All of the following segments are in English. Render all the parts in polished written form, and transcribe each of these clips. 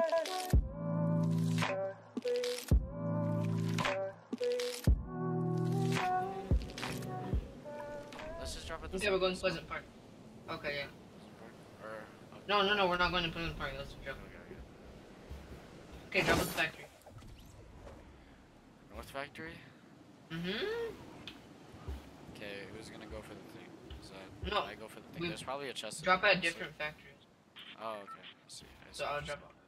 Let's just drop it. Okay, we're going to Pleasant Park. Okay, yeah. Or okay. No, we're not going to Pleasant Park. Let's drop. Okay, drop at the factory. North Factory. Mm-hmm. Okay, who's gonna go for the thing? No, I go for the thing. There's probably a chest. Drop at different factories. Oh, okay. I see. So I'll drop off.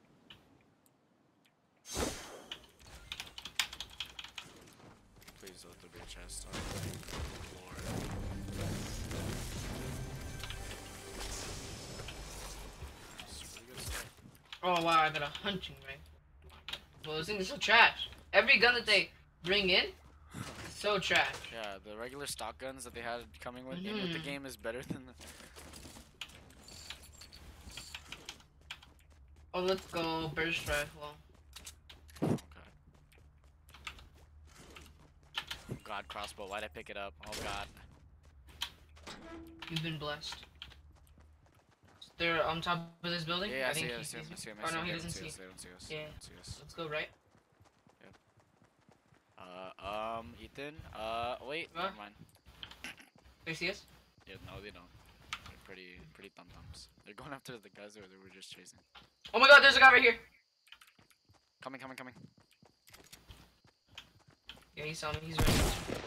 Please let there be a chest. Oh, Lord. That's pretty good stuff. Oh wow, I got a hunting rifle. Well, this thing is so trash. Every gun that they bring in, so trash. Yeah, the regular stock guns that they had coming with in with the game is better than the. Oh, let's go burst rifle. Oh God, crossbow. Why'd I pick it up? Oh God. You've been blessed. They're on top of this building. Yeah, I think see he him. sees me. I see him. Oh no, he doesn't see. They don't see us. Yeah. They don't see us. Let's go right. Ethan. Wait. Huh? Never mind. They see us? Yeah, no, they don't. They're pretty thumb-thumbs. They're going after the guys that we were just chasing. Oh my God, there's a guy right here. Coming. Yeah, he saw me. He's running.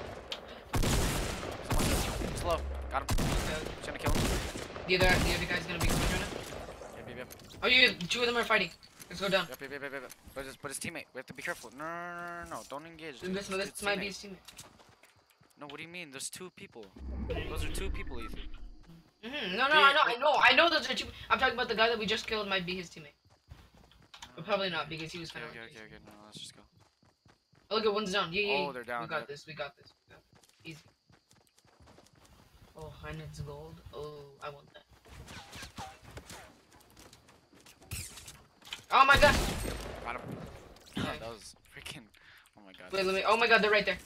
Someone, slow. Got him. Okay. He's gonna kill him. The other guy's gonna be coming right now. Yep. Oh yeah, two of them are fighting. Let's go down. Yep. But his teammate. We have to be careful. No. Don't engage. This It's might be teammate. his teammate. No, what do you mean? There's two people. Those are two people, Ethan. No, I know those are two. I'm talking about the guy that we just killed might be his teammate. But probably not because he was kind of. Okay. No, let's just go. Oh, look at one's down. Yeah. Oh, they're down. We got this. Easy. Oh, Heinen's gold. Oh, I want that. Oh my God. Got him. Okay. That was freaking. Oh my God. Wait, let me. Oh my God, they're right there.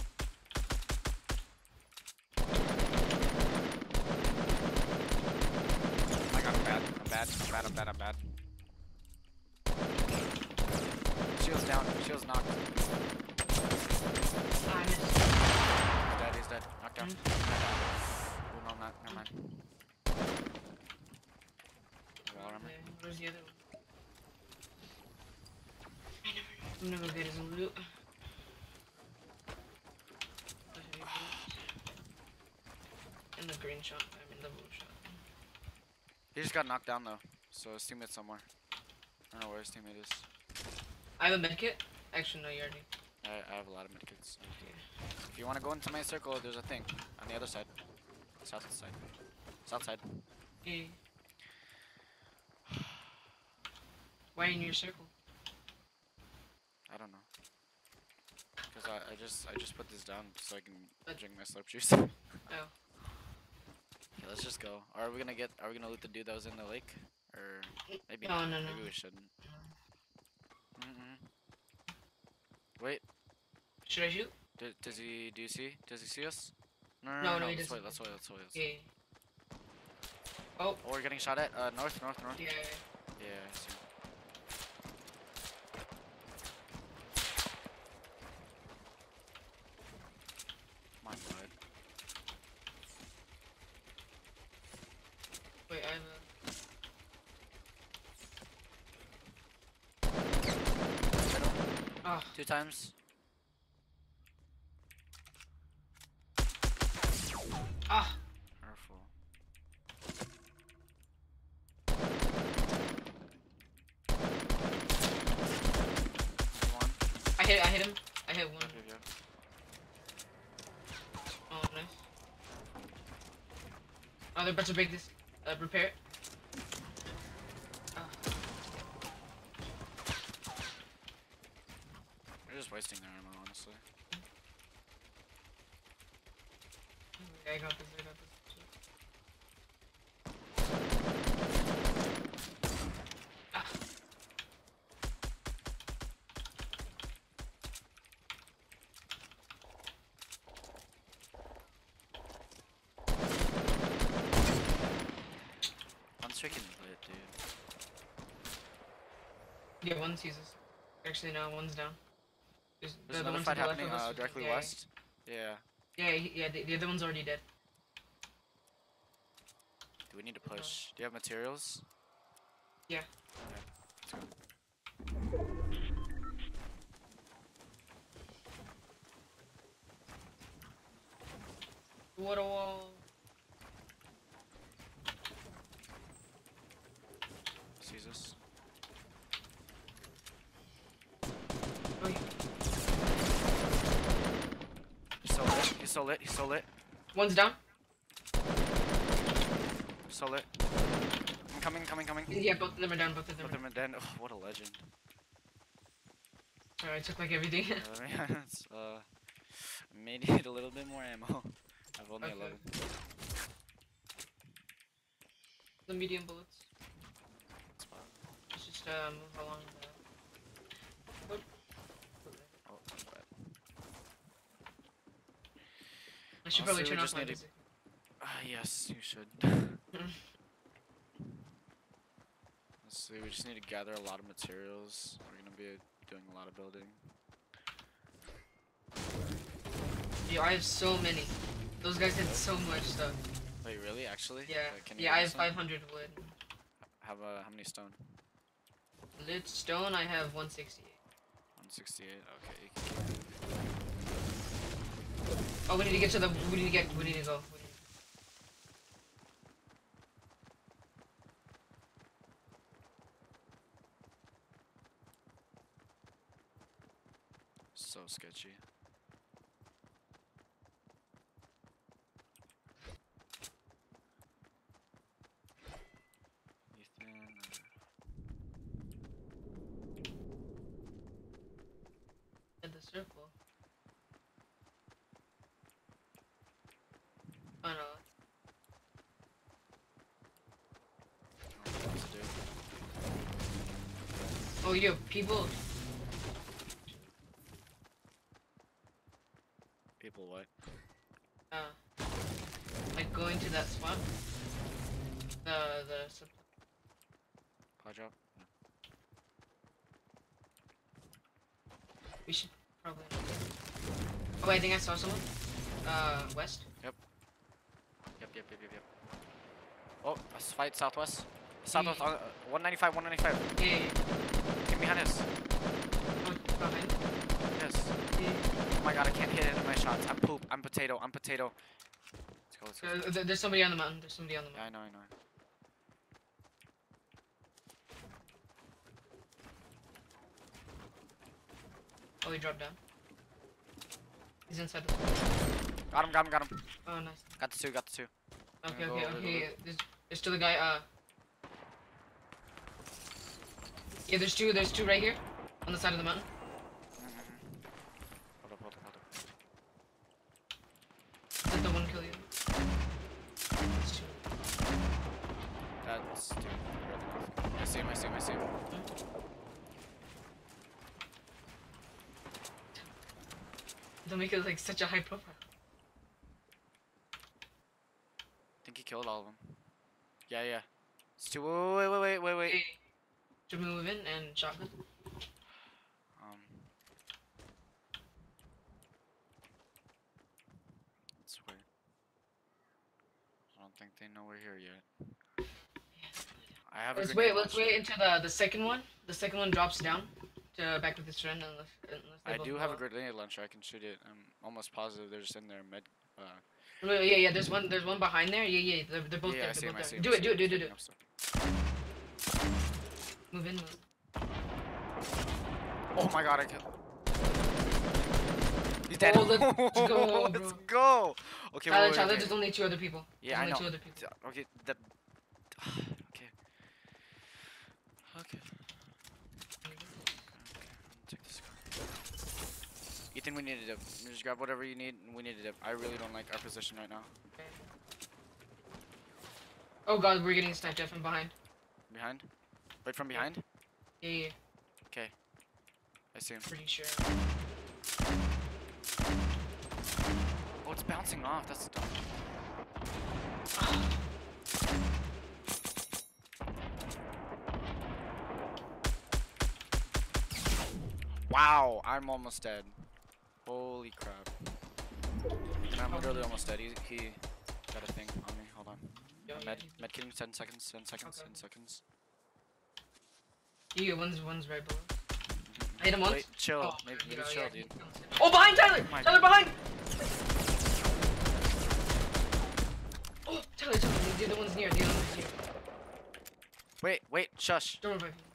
Oh my God, I'm bad. Shield's down. Shield's knocked. Ah, I missed. He's dead. Knocked down. Oh, no, I'm not. Never mind. Wall armor. Okay, where's the other one? I'm gonna go get his loot. In the green shot. I mean the blue shot. He just got knocked down though, so his teammate's somewhere. I don't know where his teammate is. I have a medkit. Actually, no, you already. I have a lot of medkits. If you want to go into my circle, there's a thing on the other side. South side. Yeah. Why in your circle? I don't know. Cause I just put this down so I can drink my slurp juice. Oh. Okay, let's just go. Are we gonna loot the dude that was in the lake? Or maybe No, not. no. Maybe we shouldn't. Wait. Should I shoot? Does he see us? No, he let's doesn't. wait. Yeah. Oh. Oh, we're getting shot at. North. Yeah. Yeah, I see. My God. Wait, I have a. Oh. 2 times. Ah. Careful. One. I hit him. I hit one. Okay. Oh, nice. Oh, they're about to break this. Repair it. They're just wasting their ammo, honestly. Okay, I got this. Ah. One's freaking lit, dude. Yeah, one sees us. Actually, no, one's down. There's the another ones fight to the left happening of us. directly Yeah, west. Yeah. Yeah, the other one's already dead. Do we need to push? Do you have materials? Yeah. Okay, let's go. What a wall. Sees us. Oh, yeah. He's so lit. He's so lit. He's so lit. One's down. So lit. I'm coming. Yeah, both of them are down. Both of them Both are of them are dead. Oh, what a legend. Sorry, I took like everything. It's, may need a little bit more ammo. I've only Okay. 11. The medium bullets. That's fine. Let's just move along the... Oh, that's bad. I should probably Honestly, we turn off just my need to- music. Yes, you should. Let's see, we just need to gather a lot of materials. We're gonna be doing a lot of building. Yo, I have so many. Those guys did so much stuff. Wait, really? Actually? Yeah. Can you Yeah, I give have me some? 500 wood. How many stone? Lit stone, I have 168. 168. Okay. You can keep it. Oh, we need to get to the. We need to go. We need to... So sketchy. Ethan. In the circle. Oh no. I don't know what to do. Oh, yo, people. People, what? Like going to that spot. The Pod drop? No. we should probably. Oh, I think I saw someone. West. Yep. Oh, a fight southwest. Southwest, 195, 195. Yeah. Get behind us. Oh, behind. Yes. Yeah. Oh my god, I can't hit any of my shots. I'm poop. I'm potato. Let's go, let's go. There's somebody on the mountain. There's somebody on the Yeah, mountain. I know. Oh, he dropped down. He's inside the. Got him. Oh, nice. Got the two. Okay, Go okay, over okay. There's still a guy. Yeah, there's two right here on the side of the mountain. Hold up. Let the one kill you. There's two. That's two. I see him. Don't make it like such a high profile. I think he killed all of them. Yeah. It's two. Wait. Hey, should we move in and shotgun? That's weird. I don't think they know we're here yet. I have a Let's grenade wait. Let's launcher. wait until the second one. The second one drops down to back with his friend unless they I both do blow have a up. grenade launcher. I can shoot it. I'm almost positive they're just in there mid. Yeah. There's one behind there. Yeah. They're both Yeah, there. I see They're him. both I see there. him. Do it. Upstairs. Move in. Oh my god, I killed. He's dead. Oh, let's go, Let's bro. go. Okay, Tyler, wait, Tyler, okay. there's only two other people. Yeah, I Only know. two other people. Okay, that. Okay. Take this car. Ethan, we need a dip. Just grab whatever you need, and we need a dip. I really don't like our position right now. Oh god, we're getting sniped at from behind. Behind? Right from behind? Yeah. Okay. I see him. Pretty sure. Oh, it's bouncing off. That's dumb. Wow, I'm almost dead. Holy crap. I'm literally almost dead. He got a thing on me. Hold on. Yo, Med kitting 10 seconds, 10 seconds, Okay. 10 seconds. Yeah, one's right below. I hit him once. Wait, chill. Oh, maybe yeah, chill, yeah, dude. Oh, behind Tyler! My Tyler, God. behind! Oh, Tyler, the other one's near, the other one's near. Wait, shush. Don't revive me.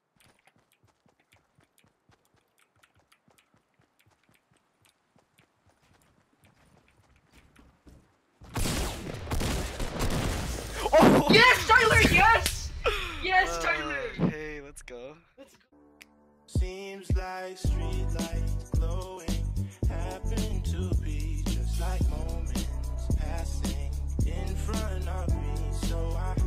Oh! Yes, Tyler, yes! Yes, Tyler! Hey, let's go. Let's go. Seems like street lights glowing happen to be just like moments passing in front of me. So I